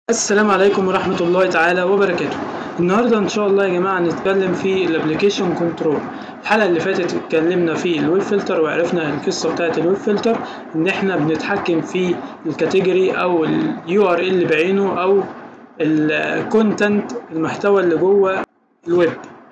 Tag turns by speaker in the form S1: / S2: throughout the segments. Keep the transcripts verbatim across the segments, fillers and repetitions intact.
S1: السلام عليكم ورحمة الله تعالى وبركاته. النهاردة إن شاء الله يا جماعة هنتكلم في الابليكيشن كنترول. الحلقة اللي فاتت اتكلمنا في الويب فلتر وعرفنا القصة بتاعة الويب فلتر، إن إحنا بنتحكم في الكاتيجوري أو اليو ار ال بعينه أو الكونتنت المحتوى اللي جوه الويب.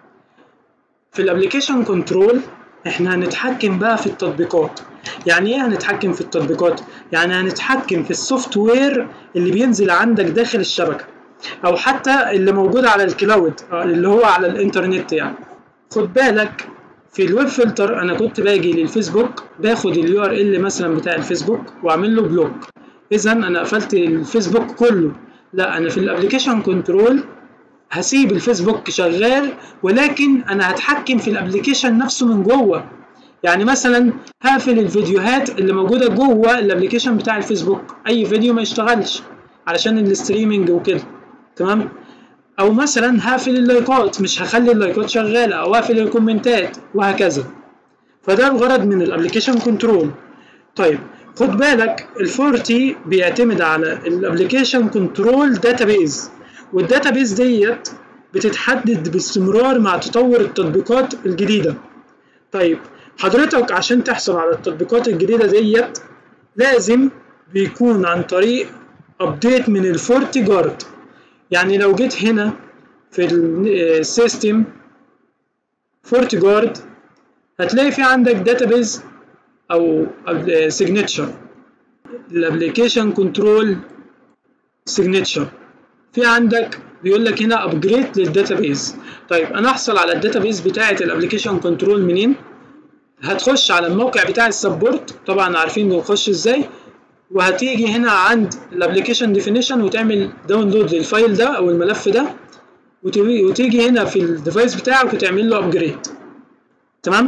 S1: في الابليكيشن كنترول احنا هنتحكم بقى في التطبيقات. يعني ايه هنتحكم في التطبيقات؟ يعني هنتحكم في السوفت وير اللي بينزل عندك داخل الشبكة او حتى اللي موجود على الكلاود اللي هو على الانترنت. يعني خد بالك في الويب فلتر انا كنت باجي للفيسبوك باخد اليو ار ال مثلا بتاع الفيسبوك واعمل له بلوك، اذا انا قفلت الفيسبوك كله. لا، انا في الابليكيشن كنترول هسيب الفيسبوك شغال، ولكن انا هتحكم في الابليكيشن نفسه من جوه. يعني مثلا هقفل الفيديوهات اللي موجوده جوه الابليكيشن بتاع الفيسبوك، اي فيديو ما يشتغلش علشان الستريمنج وكده، تمام. او مثلا هقفل اللايكات، مش هخلي اللايكات شغاله، او اقفل الكومنتات وهكذا. فده الغرض من الابليكيشن كنترول. طيب خد بالك الفورتي بيعتمد على الابليكيشن كنترول داتابيز، والداتابيز ديت بتتحدد باستمرار مع تطور التطبيقات الجديدة. طيب حضرتك عشان تحصل على التطبيقات الجديدة ديت لازم بيكون عن طريق ابديت من الفورتي جارد. يعني لو جيت هنا في السيستم فورتي جارد هتلاقي في عندك داتابيز او سيجنتشر، الابليكيشن كنترول سيجنتشر. في عندك بيقول لك هنا ابجريد للداتابيز. طيب انا احصل على الداتابيز بتاعه الابليكيشن كنترول منين؟ هتخش على الموقع بتاع السبورت، طبعا عارفين نخش ازاي، وهتيجي هنا عند الابليكيشن ديفينيشن وتعمل داونلود للفايل ده او الملف ده، وتيجي هنا في الديفايس بتاعك وتعمل له ابجريد، تمام.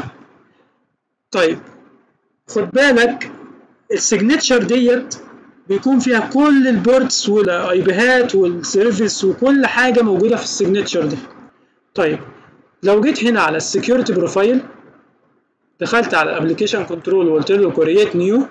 S1: طيب خد بالك السيجنتشر ديت بيكون فيها كل البورتس والاي بيهات والسيرفيس وكل حاجه موجوده في السيجنتشر دي. طيب لو جيت هنا على السكيورتي بروفايل، دخلت على الابلكيشن كنترول وقلت له كرييت نيو،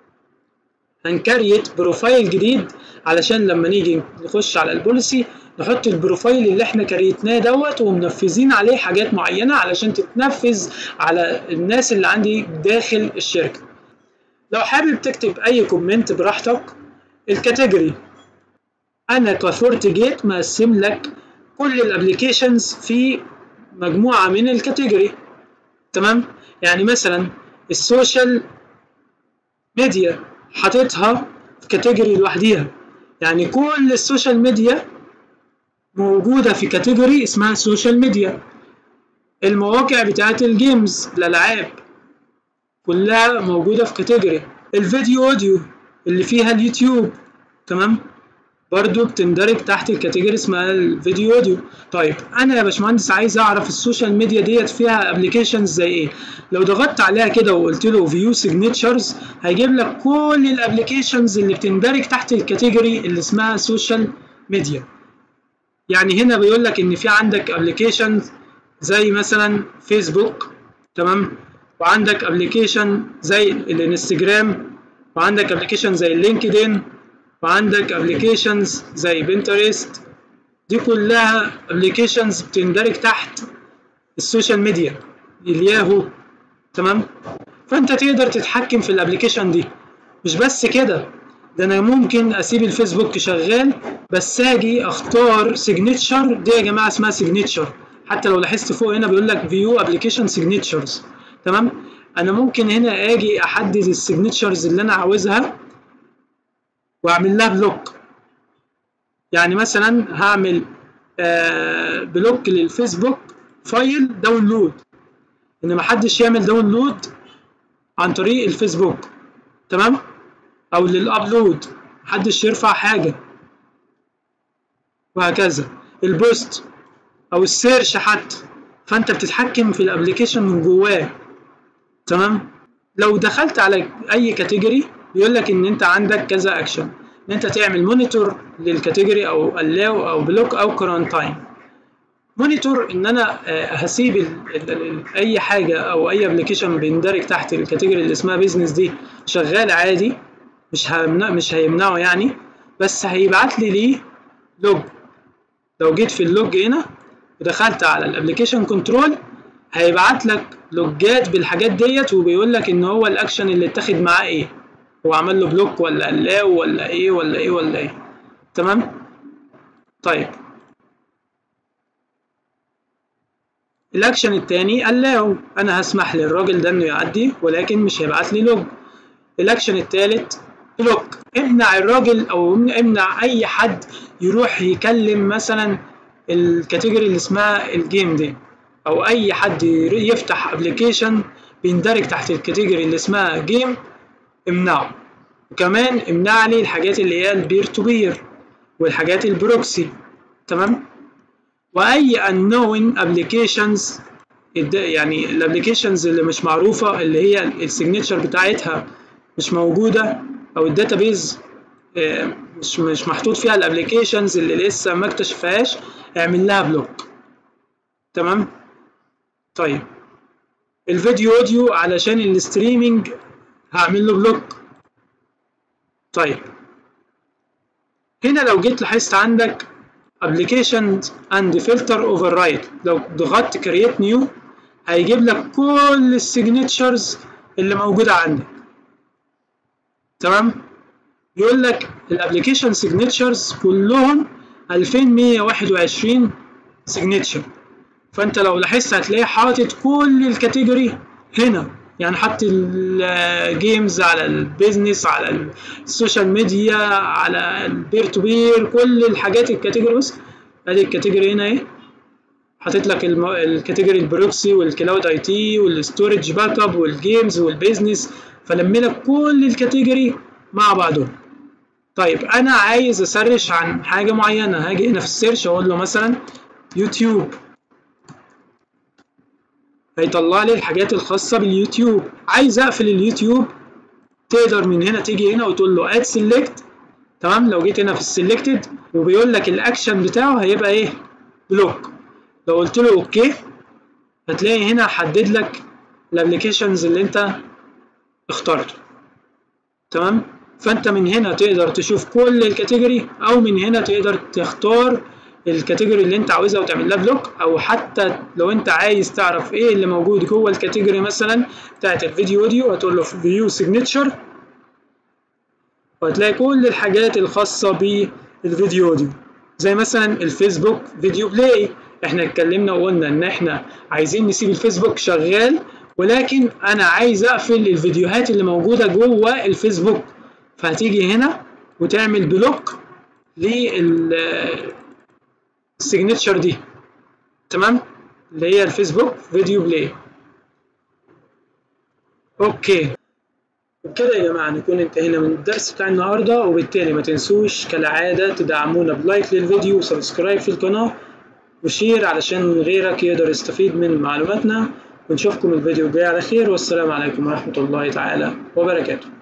S1: هنكريت بروفايل جديد علشان لما نيجي نخش على البوليسي نحط البروفايل اللي احنا كريتناه دوت ومنفذين عليه حاجات معينه علشان تتنفذ على الناس اللي عندي داخل الشركه. لو حابب تكتب اي كومنت براحتك. الكاتيجوري انا كفورتي جيت مقسم لك كل الابليكيشنز في مجموعه من الكاتيجوري، تمام. يعني مثلا السوشيال ميديا حاططها في كاتيجوري لوحديها، يعني كل السوشيال ميديا موجوده في كاتيجوري اسمها سوشيال ميديا. المواقع بتاعت الجيمز الالعاب كلها موجوده في كاتيجوري. الفيديو اوديو اللي فيها اليوتيوب، تمام، برضو بتندرج تحت الكاتيجوري اسمها الفيديو اوديو. طيب انا يا باشمهندس عايز اعرف السوشيال ميديا ديت فيها ابلكيشنز زي ايه. لو ضغطت عليها كده وقلت له فيو سيجنتشرز هيجيب لك كل الابلكيشنز اللي بتندرج تحت الكاتيجوري اللي اسمها سوشيال ميديا. يعني هنا بيقول لك ان في عندك ابلكيشنز زي مثلا فيسبوك، تمام، وعندك ابلكيشن زي الانستجرام، وعندك ابلكيشن زي اللينكدين، وعندك ابلكيشنز زي بنترست. دي كلها ابلكيشنز بتندرج تحت السوشيال ميديا، الياهو، تمام. فانت تقدر تتحكم في الابلكيشن دي. مش بس كده، ده انا ممكن اسيب الفيسبوك شغال بس اجي اختار سيجنتشر. دي يا جماعه اسمها سيجنتشر، حتى لو لاحظت فوق هنا بيقول لك فيو ابلكيشن سيجنتشرز، تمام. انا ممكن هنا اجي احدد السيجنتشرز اللي انا عاوزها واعمل لها بلوك. يعني مثلا هعمل آه بلوك للفيسبوك فايل داونلود، ان محدش يعمل داونلود عن طريق الفيسبوك، تمام، او للابلود محدش يرفع حاجه وهكذا. البوست او السيرش حتى، فانت بتتحكم في الابلكيشن من جواه، تمام. لو دخلت على اي كاتيجوري بيقول لك ان انت عندك كذا اكشن، ان انت تعمل مونيتور للكاتيجوري او allow او بلوك او كورنتاين. مونيتور ان انا هسيب ال ال ال اي حاجه او اي ابلكيشن بيندرج تحت الكاتيجوري اللي اسمها بيزنس دي شغال عادي، مش همنع مش هيمنعه يعني، بس هيبعت لي ليه لوج. لو جيت في اللوج هنا ودخلت على الابلكيشن كنترول هيبعت لك لوجات بالحاجات ديت، وبيقول لك ان هو الاكشن اللي اتاخد معاه ايه، هو عمل له بلوك ولا قلاو ولا ايه ولا ايه ولا ايه. تمام. طيب الاكشن التاني قلاو، انا هسمح للراجل ده انه يعدي ولكن مش هيبعت لي لوج. الاكشن التالت بلوك، امنع الراجل او امنع اي حد يروح يكلم مثلا الكاتيجوري اللي اسمها الجيم دي، او اي حد يفتح ابلكيشن بيندرج تحت الكاتيجوري اللي اسمها جيم امنعه. وكمان امنع لي الحاجات اللي هي البير تو بير والحاجات البروكسي. تمام. واي unknown applications، يعني الابلكيشنز اللي مش معروفه اللي هي السيجنتشر بتاعتها مش موجوده، او الداتابيز مش مش محطوط فيها الابلكيشنز اللي لسه ما اكتشفهاش، اعمل لها بلوك. تمام. طيب الفيديو اوديو علشان الستريمينج هعمل له بلوك. طيب هنا لو جيت لاحظت عندك applications and filter override، لو ضغطت create new هيجيب لك كل السيجنتشرز اللي موجوده عندك. تمام. يقول لك الابلكيشن سيجنتشرز كلهم ألفين ومية وواحد وعشرين سيجنتشر، فانت لو لاحظت هتلاقي حاطط كل الكاتيجوري هنا، يعني حط الجيمز على البيزنس على السوشيال ميديا على البير تو بير، كل الحاجات الكاتيجوري. بص ادي الكاتيجوري هنا اهي، حاطط لك الكاتيجوري البروكسي والكلاود اي تي والستورج باك اب والجيمز والبيزنس، فلم لك كل الكاتيجوري مع بعضهم. طيب انا عايز اسرش عن حاجه معينه، هاجي هنا في السيرش اقول له مثلا يوتيوب، هيطلع لي الحاجات الخاصه باليوتيوب. عايز اقفل اليوتيوب تقدر من هنا تيجي هنا وتقول له اد سيلكت. تمام. لو جيت هنا في السيلكتد وبيقول لك الاكشن بتاعه هيبقى ايه؟ بلوك. لو قلت له اوكي هتلاقي هنا حدد لك الابلكيشنز اللي انت اخترته. تمام. فانت من هنا تقدر تشوف كل الكاتيجوري، او من هنا تقدر تختار الكاتيجوري اللي انت عاوزها وتعمل لها بلوك، او حتى لو انت عايز تعرف ايه اللي موجود جوه الكاتيجوري مثلا بتاعت الفيديو اوديو هتقول له فيو سيجنتشر وهتلاقي كل الحاجات الخاصه بالفيديو اوديو، زي مثلا الفيسبوك فيديو بلاي. احنا اتكلمنا وقلنا ان احنا عايزين نسيب الفيسبوك شغال، ولكن انا عايز اقفل الفيديوهات اللي موجوده جوه الفيسبوك، فهتيجي هنا وتعمل بلوك للسيجنتشر دي. تمام. اللي هي الفيسبوك فيديو بلاي. اوكي وبكده يا جماعه نكون انتهينا من الدرس بتاع النهارده، وبالتالي ما تنسوش كالعاده تدعمونا بلايك للفيديو وسبسكرايب في القناه وشير علشان غيرك يقدر يستفيد من معلوماتنا، ونشوفكم الفيديو الجاي على خير، والسلام عليكم ورحمه الله تعالى وبركاته.